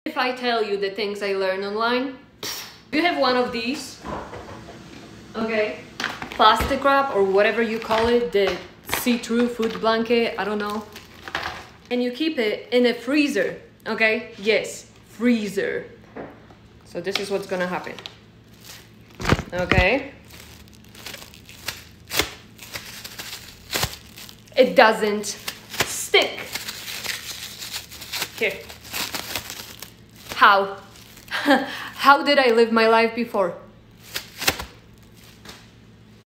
If I tell you the things I learn online, you have one of these, okay, plastic wrap or whatever you call it, the see-through food blanket, I don't know, and you keep it in a freezer, okay? Yes, freezer. So this is what's gonna happen, okay? It doesn't stick. Here. How? How did I live my life before?